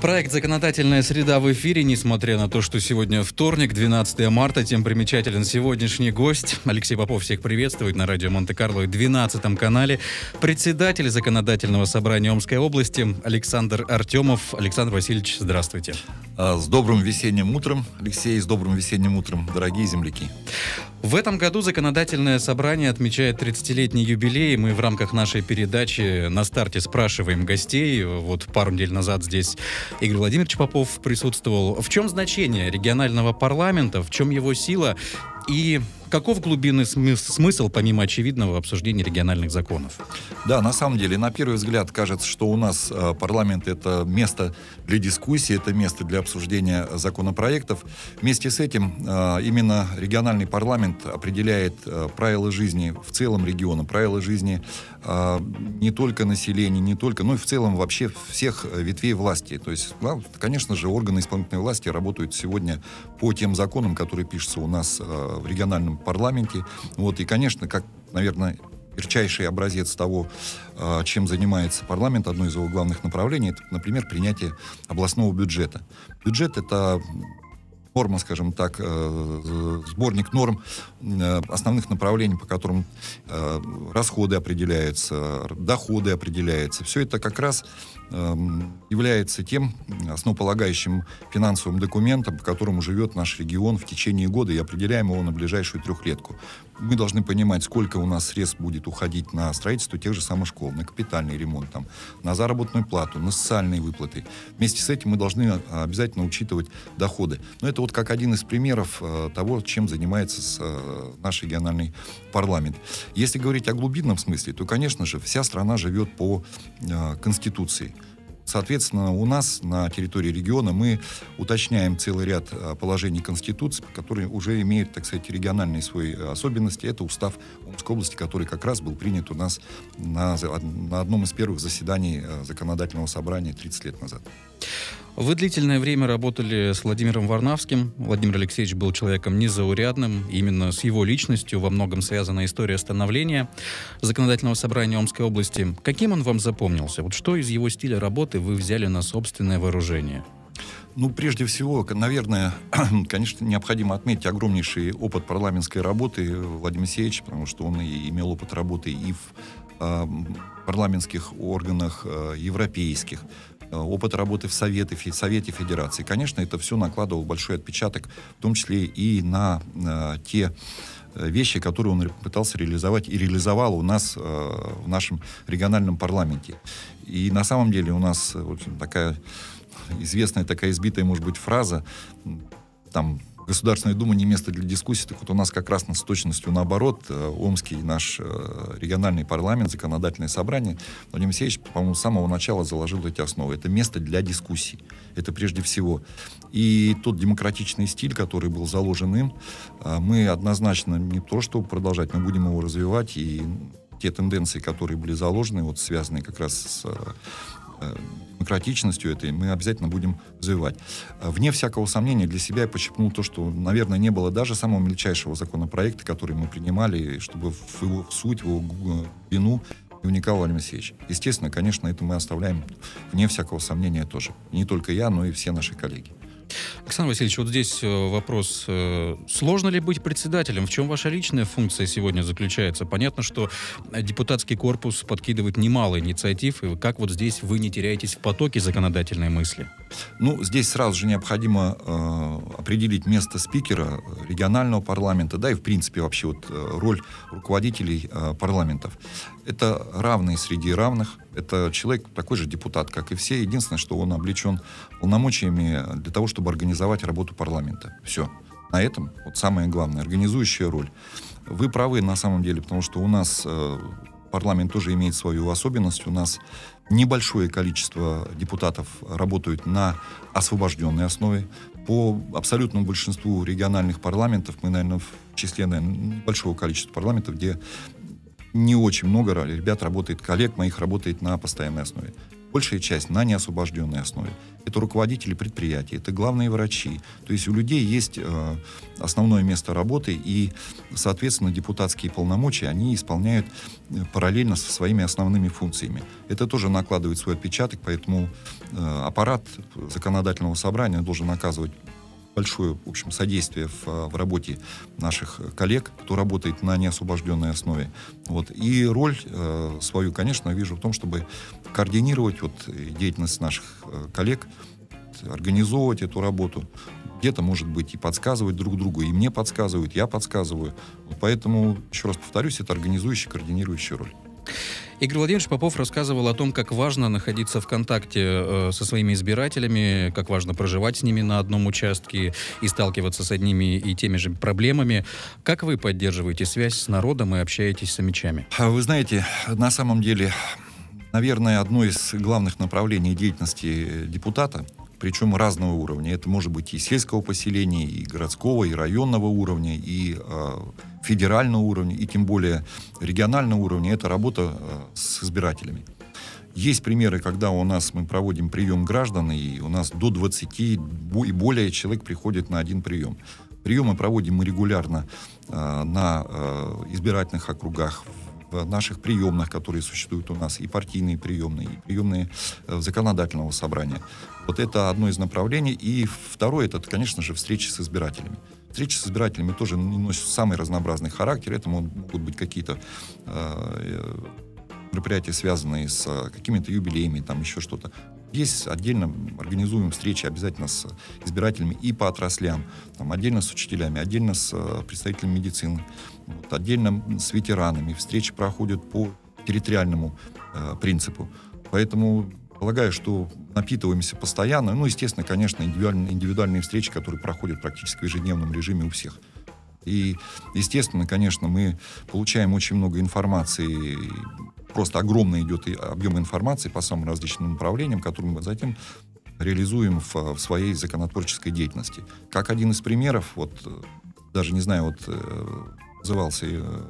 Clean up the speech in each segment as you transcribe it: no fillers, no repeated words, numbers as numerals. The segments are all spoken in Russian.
Проект «Законодательная среда» в эфире. Несмотря на то, что сегодня вторник, 12 марта, тем примечателен сегодняшний гость. Алексей Попов всех приветствует на радио Монте-Карло и 12 канале. Председатель Законодательного собрания Омской области Александр Артемов. Александр Васильевич, здравствуйте. С добрым весенним утром, Алексей, с добрым весенним утром, дорогие земляки. В этом году Законодательное собрание отмечает 30-летний юбилей. Мы в рамках нашей передачи на старте спрашиваем гостей. Вот пару недель назад здесь Игорь Владимирович Попов присутствовал. В чем значение регионального парламента, в чем его сила и каков глубинный смысл, помимо очевидного, обсуждения региональных законов? Да, на самом деле, на первый взгляд кажется, что у нас парламент — это место для дискуссии, это место для обсуждения законопроектов. Вместе с этим именно региональный парламент определяет правила жизни в целом региона, правила жизни не только населения, но и в целом вообще всех ветвей власти. То есть, конечно же, органы исполнительной власти работают сегодня по тем законам, которые пишутся у нас в региональном парламенте. Вот, и, конечно, как, наверное, ярчайший образец того, чем занимается парламент, одно из его главных направлений, это, например, принятие областного бюджета. Бюджет — это норма, скажем так, сборник норм, основных направлений, по которым расходы определяются, доходы определяются. Все это как раз является тем основополагающим финансовым документом, по которому живет наш регион в течение года, и определяем его на ближайшую трехлетку. Мы должны понимать, сколько у нас средств будет уходить на строительство тех же самых школ, на капитальный ремонт, на заработную плату, на социальные выплаты. Вместе с этим мы должны обязательно учитывать доходы. Но это вот как один из примеров того, чем занимается наш региональный парламент. Если говорить о глубинном смысле, то, конечно же, вся страна живет по Конституции. Соответственно, у нас на территории региона мы уточняем целый ряд положений Конституции, которые уже имеют, так сказать, региональные свои особенности. Это устав Омской области, который как раз был принят у нас на одном из первых заседаний Законодательного собрания 30 лет назад. Вы длительное время работали с Владимиром Варнавским. Владимир Алексеевич был человеком незаурядным. Именно с его личностью во многом связана история становления Законодательного собрания Омской области. Каким он вам запомнился? Вот что из его стиля работы вы взяли на собственное вооружение? Прежде всего, наверное, конечно, необходимо отметить огромнейший опыт парламентской работы Владимира Алексеевича, потому что он и имел опыт работы и в парламентских органах европейских, опыт работы в Совете Федерации. Конечно, это все накладывало большой отпечаток, в том числе и на те вещи, которые он пытался реализовать и реализовал у нас в нашем региональном парламенте. И на самом деле у нас такая известная, такая избитая, может быть, фраза, Государственная Дума не место для дискуссий, так вот у нас как раз с точностью наоборот. Омский наш региональный парламент, Законодательное собрание, Владимир Алексеевич, по-моему, с самого начала заложил эти основы. Это место для дискуссий. Это прежде всего. И тот демократичный стиль, который был заложен им, мы однозначно не то что продолжать, мы будем его развивать. И те тенденции, которые были заложены, связанные как раз с демократичностью этой, мы обязательно будем развивать. Вне всякого сомнения для себя я подчеркнул то, что, наверное, не было даже самого мельчайшего законопроекта, который мы принимали, чтобы в его суть, в его глубину не вникал Владимир Алексеевич. Естественно, конечно, это мы оставляем вне всякого сомнения тоже. И не только я, но и все наши коллеги. Александр Васильевич, вот здесь вопрос. Сложно ли быть председателем? В чем ваша личная функция сегодня заключается? Понятно, что депутатский корпус подкидывает немало инициатив, и как вот здесь вы не теряетесь в потоке законодательной мысли? Здесь сразу же необходимо определить место спикера регионального парламента, да, и в принципе вообще роль руководителей парламентов. Это равные среди равных. Это человек, такой же депутат, как и все. Единственное, что он облечен полномочиями для того, чтобы организовать работу парламента. Все. На этом самое главное. Организующая роль. Вы правы на самом деле, потому что у нас парламент тоже имеет свою особенность. У нас небольшое количество депутатов работают на освобожденной основе. По абсолютному большинству региональных парламентов, мы, наверное, в числе небольшого количества парламентов, где не очень много ребят работает, коллег моих работает на постоянной основе. большая часть на неосвобожденной основе. Это руководители предприятий, это главные врачи. То есть у людей есть основное место работы, и, соответственно, депутатские полномочия они исполняют параллельно со своими основными функциями. Это тоже накладывает свой отпечаток, поэтому аппарат законодательного собрания должен оказывать большое, в общем, содействие в работе наших коллег, кто работает на неосвобожденной основе. Вот. И роль свою, конечно, вижу в том, чтобы координировать деятельность наших коллег, организовывать эту работу. Где-то, может быть, и подсказывать друг другу, и мне подсказывают, я подсказываю. Поэтому, еще раз повторюсь, это организующая, координирующая роль. Игорь Владимирович Попов рассказывал о том, как важно находиться в контакте со своими избирателями, как важно проживать с ними на одном участке и сталкиваться с одними и теми же проблемами. Как вы поддерживаете связь с народом и общаетесь с сомичами? Вы знаете, на самом деле, наверное, одно из главных направлений деятельности депутата, причем разного уровня. Это может быть и сельского поселения, и городского, и районного уровня, и федерального уровня, и тем более регионального уровня. Это работа с избирателями. Есть примеры, когда мы проводим прием граждан, и у нас до 20 и более человек приходит на один прием. Приемы проводим мы регулярно на избирательных округах, в наших приемных, которые существуют у нас, и партийные приемные, и приемные законодательного собрания. Вот это одно из направлений. И второе, это, конечно же, встречи с избирателями. Встречи с избирателями тоже носят самый разнообразный характер. Это могут быть какие-то мероприятия, связанные с какими-то юбилеями, там еще что-то. Здесь отдельно организуем встречи обязательно с избирателями и по отраслям, там, отдельно с учителями, отдельно с представителями медицины, отдельно с ветеранами. Встречи проходят по территориальному принципу. Поэтому полагаю, что напитываемся постоянно. Ну, естественно, конечно, индивидуальные встречи, которые проходят практически в ежедневном режиме у всех. И, естественно, конечно, мы получаем очень много информации, просто огромный идет объем информации по самым различным направлениям, которые мы затем реализуем в своей законотворческой деятельности. Как один из примеров, даже не знаю, назывался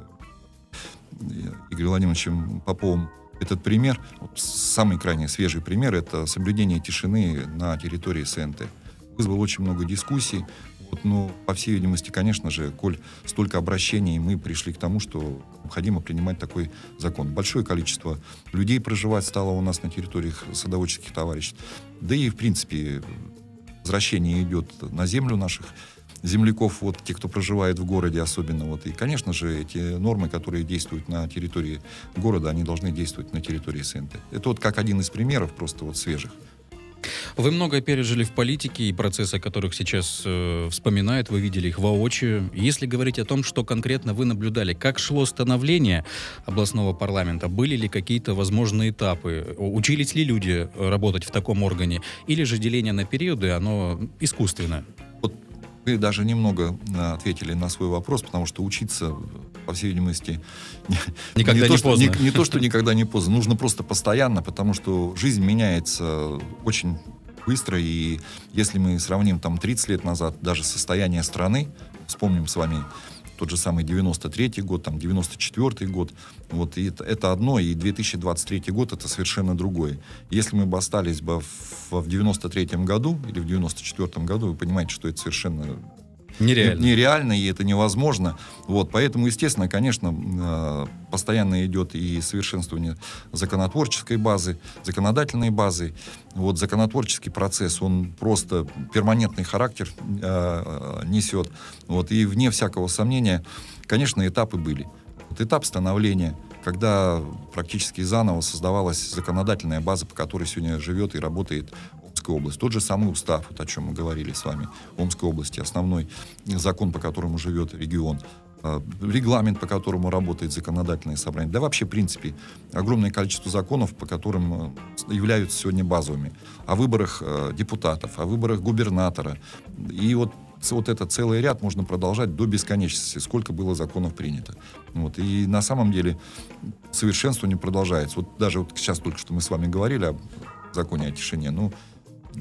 Игорем Владимировичем Поповым этот пример, самый крайне свежий пример, это соблюдение тишины на территории СНТ. Вызвал очень много дискуссий. Но, по всей видимости, конечно же, коль столько обращений, мы пришли к тому, что необходимо принимать такой закон. Большое количество людей проживать стало у нас на территориях садоводческих товариществ. Да и, в принципе, возвращение идет на землю наших земляков, те, кто проживает в городе особенно. И, конечно же, эти нормы, которые действуют на территории города, они должны действовать на территории СНТ. Это как один из примеров просто свежих. Вы многое пережили в политике, и процессы, о которых сейчас вспоминают, вы видели их воочию. Если говорить о том, что конкретно вы наблюдали, как шло становление областного парламента, были ли какие-то возможные этапы, учились ли люди работать в таком органе, или же деление на периоды, оно искусственно? Вы даже немного ответили на свой вопрос, потому что учиться, по всей видимости, никогда не поздно. Не то, что никогда не поздно. Нужно просто постоянно, потому что жизнь меняется очень быстро. И если мы сравним 30 лет назад даже состояние страны, вспомним с вами тот же самый 93-й год, 94-й год, и это одно, и 2023 год это совершенно другое. Если мы бы остались бы в 93-м году или в 94-м году, вы понимаете, что это совершенно нереально, и это невозможно. Поэтому, естественно, конечно, постоянно идет и совершенствование законотворческой базы, законодательной базы. Законотворческий процесс, он просто перманентный характер несет. И вне всякого сомнения, конечно, этапы были. Этап становления, когда практически заново создавалась законодательная база, по которой сегодня живет и работает область. Тот же самый устав, о чем мы говорили с вами, Омской области, основной закон, по которому живет регион, регламент, по которому работает законодательное собрание. Да вообще, в принципе, огромное количество законов, по которым являются сегодня базовыми. О выборах депутатов, о выборах губернатора. И этот целый ряд можно продолжать до бесконечности, сколько было законов принято. И на самом деле совершенствование продолжается. Даже сейчас только что мы с вами говорили о законе о тишине.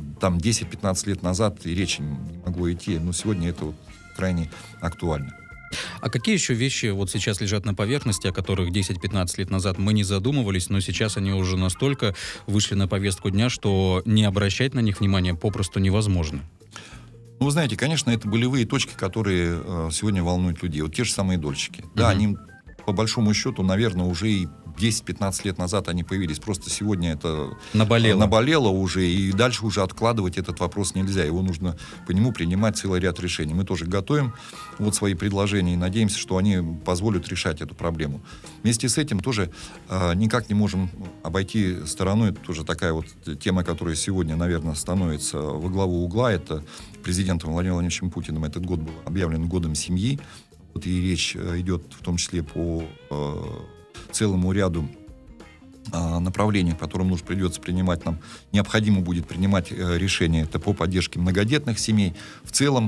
10-15 лет назад и речи не могло идти, но сегодня это крайне актуально. А какие еще вещи вот сейчас лежат на поверхности, о которых 10-15 лет назад мы не задумывались, но сейчас они уже настолько вышли на повестку дня, что не обращать на них внимания попросту невозможно? Ну, вы знаете, конечно, это болевые точки, которые сегодня волнуют людей. Вот те же самые дольщики. Да, они, по большому счету, наверное, уже и 10-15 лет назад они появились. Просто сегодня это наболело уже, и дальше уже откладывать этот вопрос нельзя. Его нужно по нему принимать целый ряд решений. Мы тоже готовим вот свои предложения и надеемся, что они позволят решать эту проблему. Вместе с этим тоже никак не можем обойти стороной. Это тоже такая вот тема, которая сегодня, наверное, становится во главу угла. Это президентом Владимиром Владимировичем Путиным этот год был объявлен годом семьи. Вот и речь идет в том числе по целому ряду направлений, в котором придется принимать нам, необходимо будет принимать решения. Это по поддержке многодетных семей. В целом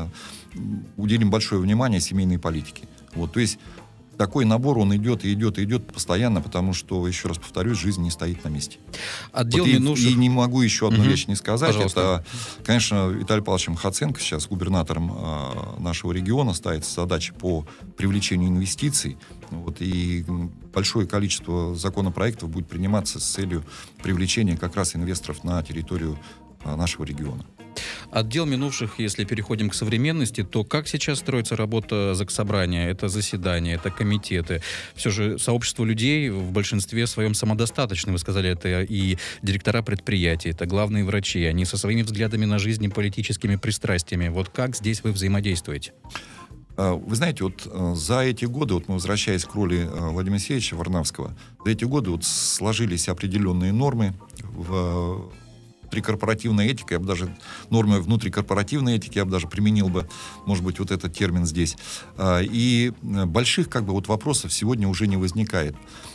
уделим большое внимание семейной политике. Вот, то есть такой набор, он идет и идет и идет постоянно, потому что, еще раз повторюсь, жизнь не стоит на месте. Отдел вот минувших... и не могу еще одну вещь не сказать. Пожалуйста. Это, конечно, Виталий Павлович Мхаценко, сейчас губернатором нашего региона, ставится задача по привлечению инвестиций. Вот, и большое количество законопроектов будет приниматься с целью привлечения как раз инвесторов на территорию нашего региона. Отдел минувших, если переходим к современности, то как сейчас строится работа Заксобрания? Это заседания, это комитеты. Все же сообщество людей в большинстве своем самодостаточно. Вы сказали, это и директора предприятий, это главные врачи. Они со своими взглядами на жизнь и политическими пристрастиями. Вот как здесь вы взаимодействуете? Вы знаете, вот за эти годы, вот мы возвращаясь к роли Владимира Алексеевича Варнавского, за эти годы вот сложились определенные нормы внутрикорпоративной этики, я бы даже нормы внутрикорпоративной этики, я бы даже применил бы, может быть, вот этот термин здесь. И больших как бы вот вопросов сегодня уже не возникает.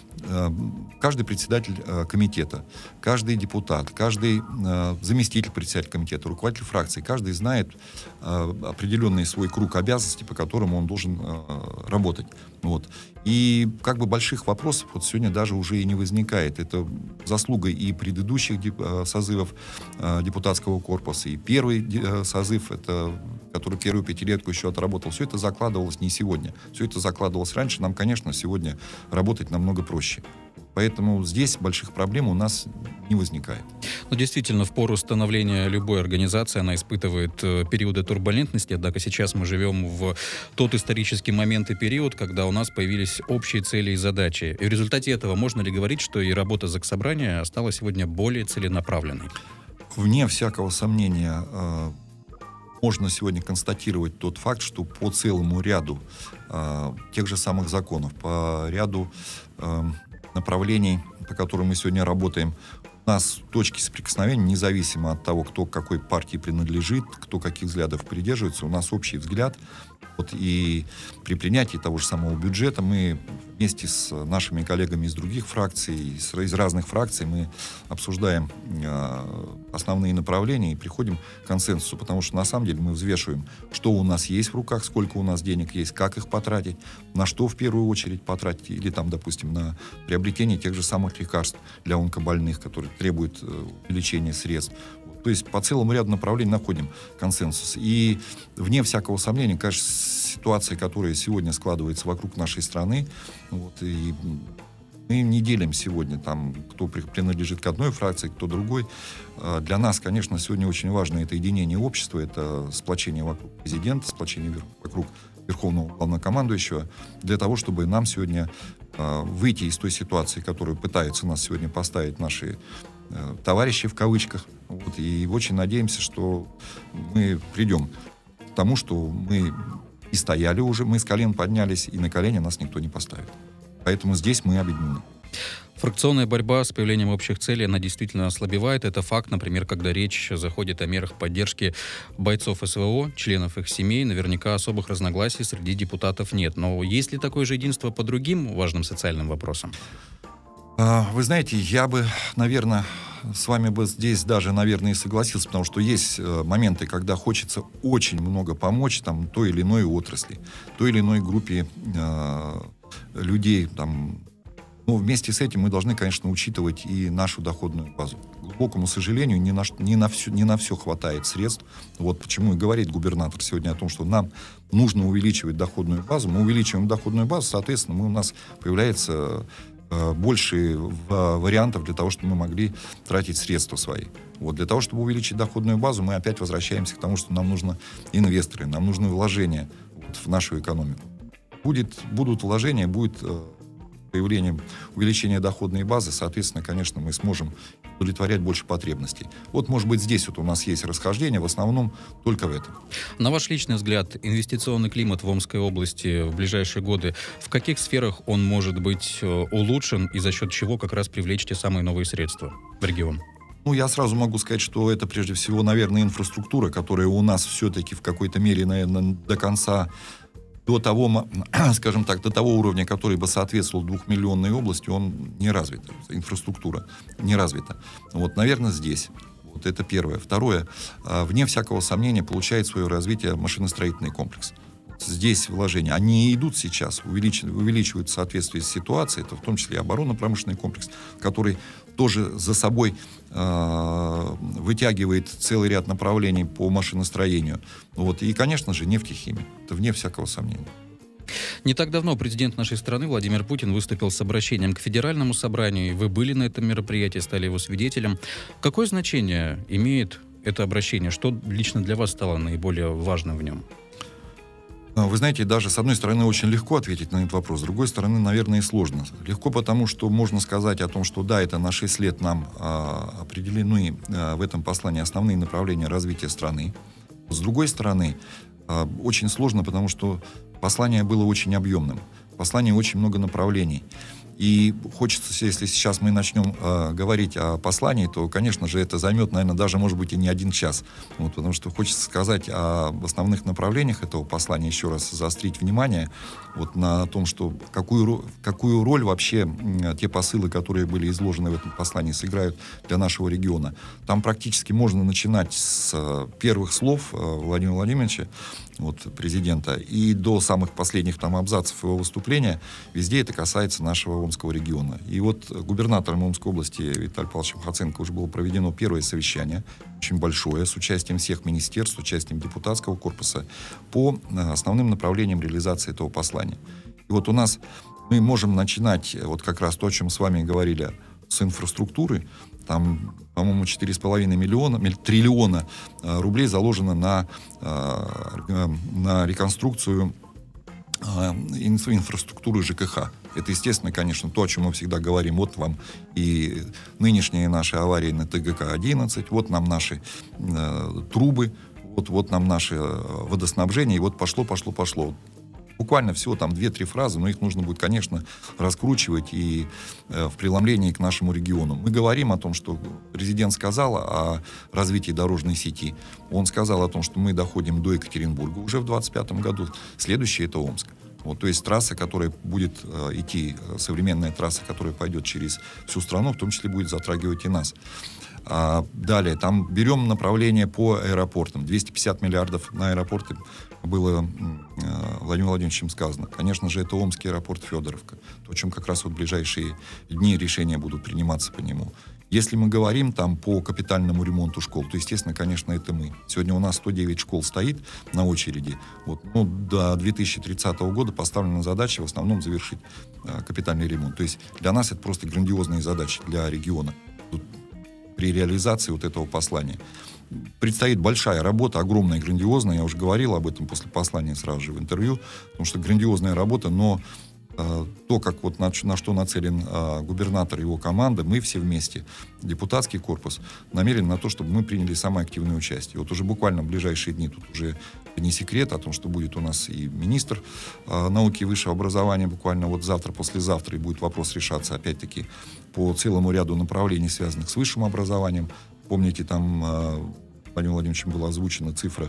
Каждый председатель комитета, каждый депутат, каждый заместитель председателя комитета, руководитель фракции, каждый знает определенный свой круг обязанностей, по которому он должен работать. Вот. И как бы больших вопросов вот сегодня даже уже и не возникает. Это заслуга и предыдущих созывов депутатского корпуса, и первый созыв, это, который первую пятилетку еще отработал. Все это закладывалось не сегодня. Все это закладывалось раньше. Нам, конечно, сегодня работать намного проще. Поэтому здесь больших проблем у нас не возникает. Ну, действительно, в пору становления любой организации она испытывает периоды турбулентности, однако сейчас мы живем в тот исторический момент и период, когда у нас появились общие цели и задачи. И в результате этого можно ли говорить, что и работа Заксобрания стала сегодня более целенаправленной? Вне всякого сомнения, можно сегодня констатировать тот факт, что по целому ряду тех же самых законов, по ряду направлений, по которым мы сегодня работаем, у нас точки соприкосновения, независимо от того, кто к какой партии принадлежит, кто каких взглядов придерживается, у нас общий взгляд. Вот, и при принятии того же самого бюджета мы вместе с нашими коллегами из других фракций, из разных фракций, мы обсуждаем основные направления и приходим к консенсусу, потому что на самом деле мы взвешиваем, что у нас есть в руках, сколько у нас денег есть, как их потратить, на что в первую очередь потратить, или там, допустим, на приобретение тех же самых лекарств для онкобольных, которые требуют увеличения средств. То есть по целому ряду направлений находим консенсус. И вне всякого сомнения, конечно, ситуация, которая сегодня складывается вокруг нашей страны, вот, и мы не делим сегодня, там, кто принадлежит к одной фракции, кто другой. Для нас, конечно, сегодня очень важно это единение общества, это сплочение вокруг президента, сплочение вокруг Верховного Главнокомандующего, для того, чтобы нам сегодня выйти из той ситуации, которую пытаются нас сегодня поставить наши товарищи в кавычках. Вот, и очень надеемся, что мы придем к тому, что мы и стояли уже, мы с колен поднялись, и на колени нас никто не поставит. Поэтому здесь мы объединены. Фракционная борьба с появлением общих целей, она действительно ослабевает. Это факт, например, когда речь заходит о мерах поддержки бойцов СВО, членов их семей. Наверняка особых разногласий среди депутатов нет. Но есть ли такое же единство по другим важным социальным вопросам? Вы знаете, я бы, наверное, с вами бы здесь даже, наверное, и согласился, потому что есть моменты, когда хочется очень много помочь там, той или иной отрасли, той или иной группе людей, там, Но вместе с этим мы должны, конечно, учитывать и нашу доходную базу. К глубокому сожалению, не на все хватает средств. Вот почему и говорит губернатор сегодня о том, что нам нужно увеличивать доходную базу. Мы увеличиваем доходную базу, соответственно, у нас появляется больше вариантов для того, чтобы мы могли тратить средства свои. Вот. Для того, чтобы увеличить доходную базу, мы опять возвращаемся к тому, что нам нужны инвесторы, нам нужны вложения вот, в нашу экономику. Будут вложения, будет появлением увеличения доходной базы, соответственно, конечно, мы сможем удовлетворять больше потребностей. Вот, может быть, здесь вот у нас есть расхождение, в основном только в этом. На ваш личный взгляд, инвестиционный климат в Омской области в ближайшие годы, в каких сферах он может быть улучшен и за счет чего как раз привлечь те самые новые средства в регион? Ну, я сразу могу сказать, что это прежде всего, наверное, инфраструктура, которая у нас все-таки в какой-то мере, наверное, до конца до того, скажем так, до того уровня, который бы соответствовал 2-миллионной области, он не развит. Инфраструктура не развита. Вот, наверное, здесь. Вот это первое. Второе. Вне всякого сомнения получает свое развитие машиностроительный комплекс. Здесь вложения, они идут сейчас, увеличивают в соответствии с ситуацией, это в том числе и оборонно-промышленный комплекс, который тоже за собой вытягивает целый ряд направлений по машиностроению. Вот. И, конечно же, нефтехимия. Это вне всякого сомнения. Не так давно президент нашей страны Владимир Путин выступил с обращением к Федеральному собранию. Вы были на этом мероприятии, стали его свидетелем. Какое значение имеет это обращение? Что лично для вас стало наиболее важным в нем? Вы знаете, даже с одной стороны очень легко ответить на этот вопрос, с другой стороны, наверное, и сложно. Легко потому, что можно сказать о том, что да, это на 6 лет нам определены в этом послании основные направления развития страны. С другой стороны, очень сложно, потому что послание было очень объемным. В послании очень много направлений. И хочется, если сейчас мы начнем говорить о послании, то, конечно же, это займет, наверное, даже, может быть, и не 1 час. Вот, потому что хочется сказать об основных направлениях этого послания, еще раз заострить внимание вот, на том, что какую роль вообще те посылы, которые были изложены в этом послании, сыграют для нашего региона. Там практически можно начинать с первых слов Владимира Владимировича, вот, президента, и до самых последних там абзацев его выступления. Везде это касается нашего Омского региона. И вот губернатором Омской области Виталием Павловичем Хоценко уже было проведено первое совещание, очень большое, с участием всех министерств, с участием депутатского корпуса по основным направлениям реализации этого послания. И вот у нас мы можем начинать, вот как раз то, о чем с вами говорили, с инфраструктуры. Там, по-моему, 4,5 триллиона рублей заложено на реконструкцию инфраструктуры ЖКХ. Это, естественно, конечно, то, о чем мы всегда говорим. Вот вам и нынешние наши аварии на ТГК-11, вот нам наши трубы, вот нам наше водоснабжение, и вот пошло. Буквально всего там 2-3 фразы, но их нужно будет, конечно, раскручивать и в преломлении к нашему региону. Мы говорим о том, что президент сказал о развитии дорожной сети. Он сказал о том, что мы доходим до Екатеринбурга уже в 2025 году. Следующее — это Омск. Вот, то есть трасса, которая будет идти, современная трасса, которая пойдет через всю страну, в том числе будет затрагивать и нас. Далее, там берем направление по аэропортам. 250 миллиардов на аэропорты было Владимиром Владимировичем сказано. Конечно же, это Омский аэропорт Федоровка. То, о чем как раз вот в ближайшие дни решения будут приниматься по нему. Если мы говорим там по капитальному ремонту школ, то, естественно, конечно, это мы. Сегодня у нас 109 школ стоит на очереди. Вот, ну, до 2030 года поставлена задача в основном завершить капитальный ремонт. То есть для нас это просто грандиозные задачи для региона. Тут при реализации вот этого послания предстоит большая работа, огромная, грандиозная. Я уже говорил об этом после послания сразу же в интервью, потому что грандиозная работа, но то, как вот на что нацелен губернатор и его команда, мы все вместе, депутатский корпус, намерены на то, чтобы мы приняли самое активное участие. Вот уже буквально в ближайшие дни, тут уже не секрет о том, что будет у нас и министр науки и высшего образования буквально вот завтра, послезавтра, и будет вопрос решаться, опять-таки, по целому ряду направлений, связанных с высшим образованием. Помните, там Владимиром Владимировичем была озвучена цифра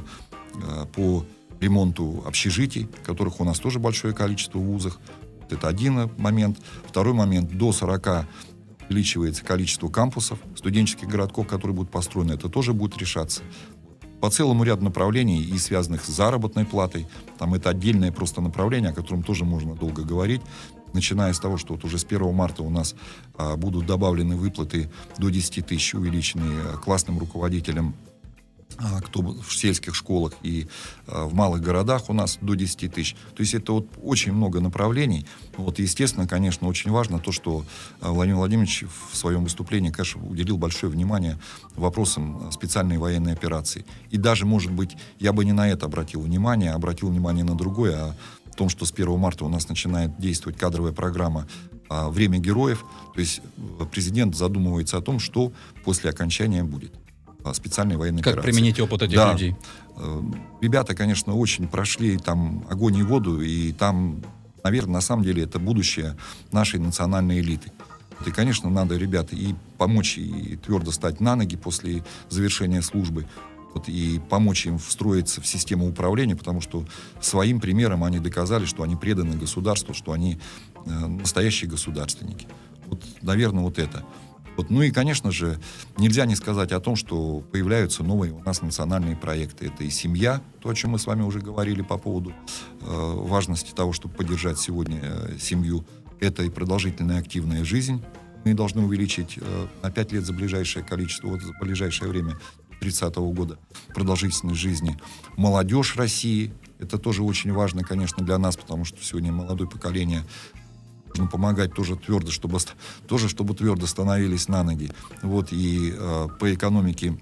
по ремонту общежитий, которых у нас тоже большое количество в вузах. Это один момент. Второй момент. До 40 увеличивается количество кампусов, студенческих городков, которые будут построены. Это тоже будет решаться. По целому ряду направлений, и связанных с заработной платой. Там это отдельное просто направление, о котором тоже можно долго говорить. начиная с того, что вот уже с 1 марта у нас будут добавлены выплаты до 10 тысяч, увеличенные классным руководителям, кто в сельских школах и в малых городах у нас до 10 тысяч. То есть это вот очень много направлений. Вот, естественно, конечно, очень важно то, что Владимир Владимирович в своем выступлении, конечно, уделил большое внимание вопросам специальной военной операции. И даже, может быть, я бы не на это обратил внимание, а обратил внимание на другое, о том, что с 1 марта у нас начинает действовать кадровая программа «Время героев». То есть президент задумывается о том, что после окончания будет специальной военной операции. Как применить опыт этих людей? Ребята, конечно, очень прошли там огонь и воду, и там, наверное, на самом деле это будущее нашей национальной элиты. И, конечно, надо, ребята, и помочь, и твердо стать на ноги после завершения службы, вот, и помочь им встроиться в систему управления, потому что своим примером они доказали, что они преданы государству, что они настоящие государственники. Вот, наверное, вот это. Вот. Ну и, конечно же, нельзя не сказать о том, что появляются новые у нас национальные проекты. Это и семья, то, о чем мы с вами уже говорили по поводу важности того, чтобы поддержать сегодня семью. Это и продолжительная активная жизнь. Мы должны увеличить на 5 лет за ближайшее количество, вот за ближайшее время, 30-го года, продолжительность жизни. Молодежь России. Это тоже очень важно, конечно, для нас, потому что сегодня молодое поколение нужно помогать тоже твердо, чтобы твердо становились на ноги. Вот, и по экономике,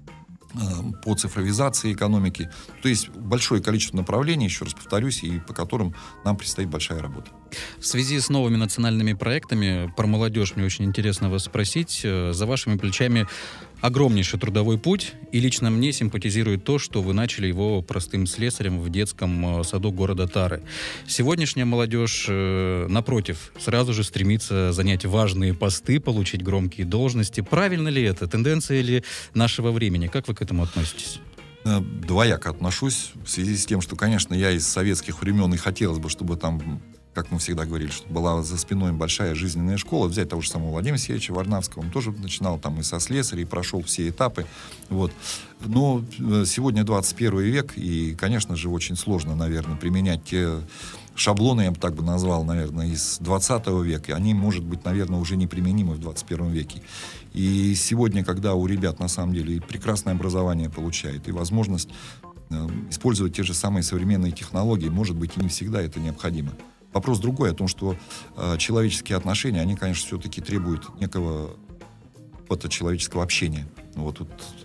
по цифровизации экономики. То есть большое количество направлений, еще раз повторюсь, и по которым нам предстоит большая работа. В связи с новыми национальными проектами, про молодежь мне очень интересно вас спросить. За вашими плечами огромнейший трудовой путь, и лично мне симпатизирует то, что вы начали его простым слесарем в детском саду города Тары. Сегодняшняя молодежь, напротив, сразу же стремится занять важные посты, получить громкие должности. Правильно ли это? Тенденция ли нашего времени? Как вы к этому относитесь? Двояко отношусь, в связи с тем, что, конечно, я из советских времен, и хотелось бы, чтобы там, как мы всегда говорили, что была за спиной большая жизненная школа. Взять того же самого Владимира Сергеевича Варнавского, он тоже начинал там и со слесаря, и прошел все этапы. Вот. Но сегодня 21 век, и, конечно же, очень сложно, наверное, применять те шаблоны, я бы так бы назвал, наверное, из 20 века. Они, может быть, наверное, уже неприменимы в 21 веке. И сегодня, когда у ребят, на самом деле, и прекрасное образование получают, и возможность использовать те же самые современные технологии, может быть, и не всегда это необходимо. Вопрос другой, о том, что человеческие отношения, они, конечно, все-таки требуют некого опыта человеческого общения. Вот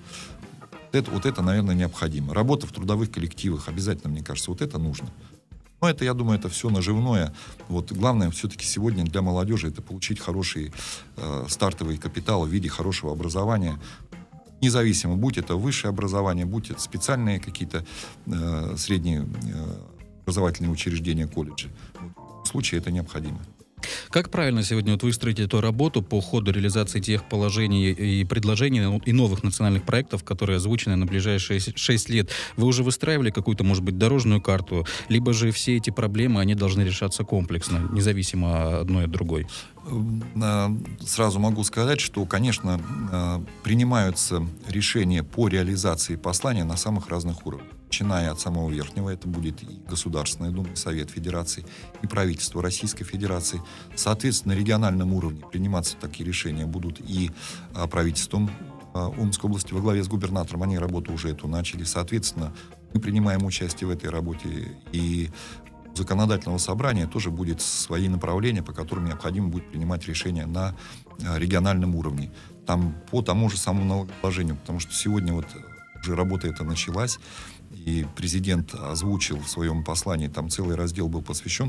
это, наверное, необходимо. Работа в трудовых коллективах обязательно, мне кажется, вот это нужно. Но это, я думаю, это все наживное. Вот главное все-таки сегодня для молодежи это получить хороший стартовый капитал в виде хорошего образования. Независимо, будь это высшее образование, будь это специальные какие-то средние образовательные учреждения, колледжи. В случае это необходимо. Как правильно сегодня выстроить эту работу по ходу реализации тех положений и предложений и новых национальных проектов, которые озвучены на ближайшие 6 лет? Вы уже выстраивали какую-то, может быть, дорожную карту? Либо же все эти проблемы, они должны решаться комплексно, независимо одной от другой? Сразу могу сказать, что, конечно, принимаются решения по реализации послания на самых разных уровнях. Начиная от самого верхнего, это будет и Государственная Дума, и Совет Федерации, и правительство Российской Федерации. Соответственно, на региональном уровне приниматься такие решения будут и правительством Омской области во главе с губернатором. Они работу уже эту начали. Соответственно, мы принимаем участие в этой работе, и у законодательного собрания тоже будет свои направления, по которым необходимо будет принимать решения на региональном уровне. Там по тому же самому налогообложению, потому что сегодня вот уже работа эта началась, и президент озвучил в своем послании, там целый раздел был посвящен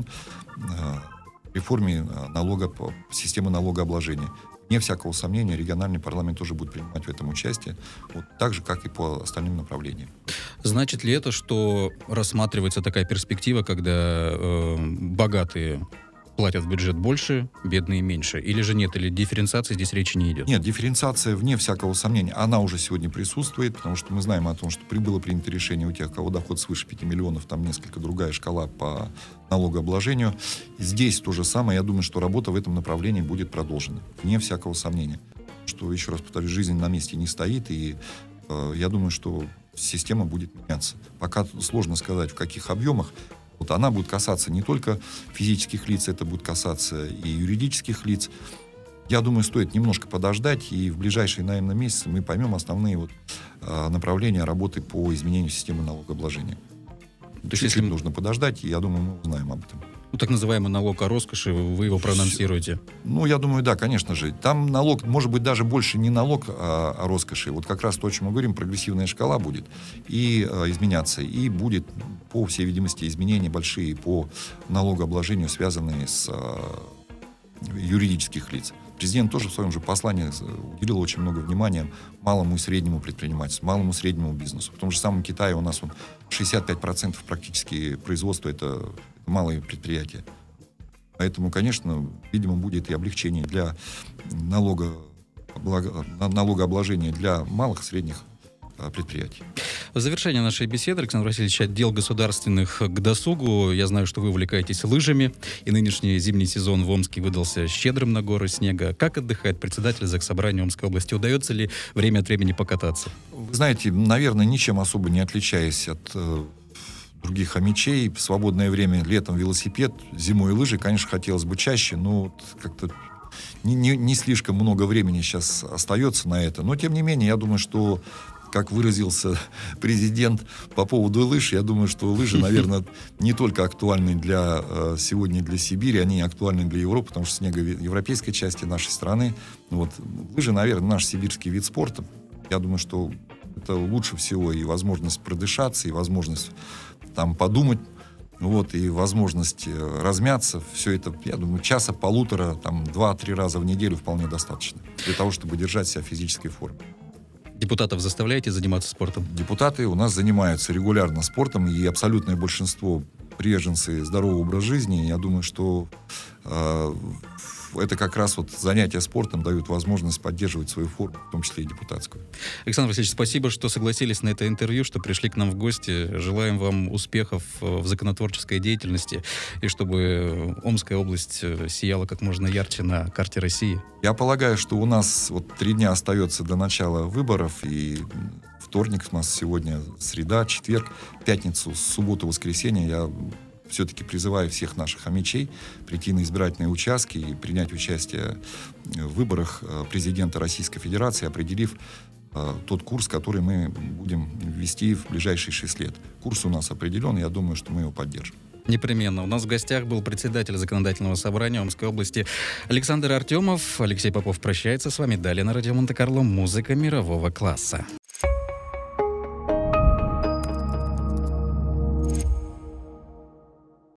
реформе системы налогообложения. Вне всякого сомнения, региональный парламент тоже будет принимать в этом участие, вот, так же, как и по остальным направлениям. Значит ли это, что рассматривается такая перспектива, когда богатые платят в бюджет больше, бедные меньше? Или же нет? Или дифференциации здесь речи не идет? Нет, дифференциация, вне всякого сомнения, она уже сегодня присутствует, потому что мы знаем о том, что было принято решение у тех, у кого доход свыше 5 миллионов, там несколько другая шкала по налогообложению. Здесь то же самое. Я думаю, что работа в этом направлении будет продолжена, вне всякого сомнения. Что, еще раз повторюсь, жизнь на месте не стоит, и я думаю, что система будет меняться. Пока сложно сказать, в каких объемах. Вот она будет касаться не только физических лиц, это будет касаться и юридических лиц. Я думаю, стоит немножко подождать, и в ближайшие, наверное, месяцы мы поймем основные направления работы по изменению системы налогообложения. То есть, если нужно подождать, и я думаю, мы узнаем об этом. Ну, так называемый налог о роскоши, вы его проанонсируете? Ну, я думаю, да, конечно же. Там налог, может быть, даже больше не налог о роскоши. Вот как раз то, о чем мы говорим, прогрессивная шкала будет и изменяться. И будет, по всей видимости, изменения большие по налогообложению, связанные с юридических лиц. Президент тоже в своем же послании уделил очень много внимания малому и среднему предпринимательству, малому и среднему бизнесу. В том же самом Китае у нас 65% практически производства — это малые предприятия. Поэтому, конечно, видимо, будет и облегчение для налогообложения для малых и средних предприятий. В завершение нашей беседы, Александр Васильевич, отдел государственных к досугу. Я знаю, что вы увлекаетесь лыжами, и нынешний зимний сезон в Омске выдался щедрым на горы снега. Как отдыхает председатель Заксобрания Омской области? Удается ли время от времени покататься? Вы знаете, наверное, ничем особо не отличаясь от других хомячей. В свободное время летом велосипед, зимой лыжи, конечно, хотелось бы чаще, но как-то не слишком много времени сейчас остается на это. Но, тем не менее, я думаю, что, как выразился президент по поводу лыж, я думаю, что лыжи, наверное, не только актуальны сегодня для Сибири, они актуальны для Европы, потому что снега в европейской части нашей страны. Лыжи, наверное, наш сибирский вид спорта. Я думаю, что это лучше всего и возможность продышаться, и возможность там подумать, и возможность размяться. Все это, я думаю, часа-полутора, 2-3 раза в неделю вполне достаточно для того, чтобы держать себя в физической форме. Депутатов заставляете заниматься спортом? Депутаты у нас занимаются регулярно спортом, и абсолютное большинство приверженцы здорового образа жизни. Я думаю, что это как раз занятия спортом дают возможность поддерживать свою форму, в том числе и депутатскую. Александр Васильевич, спасибо, что согласились на это интервью, что пришли к нам в гости. Желаем вам успехов в законотворческой деятельности, и чтобы Омская область сияла как можно ярче на карте России. Я полагаю, что у нас 3 дня остается до начала выборов, и вторник у нас сегодня среда, четверг, пятницу, субботу, воскресенье. Я все-таки призываю всех наших хомячей прийти на избирательные участки и принять участие в выборах президента Российской Федерации, определив тот курс, который мы будем вести в ближайшие 6 лет. Курс у нас определен, и я думаю, что мы его поддержим. Непременно. У нас в гостях был председатель Законодательного собрания Омской области Александр Артемов. Алексей Попов прощается с вами. Далее на радио Монте-Карло музыка мирового класса.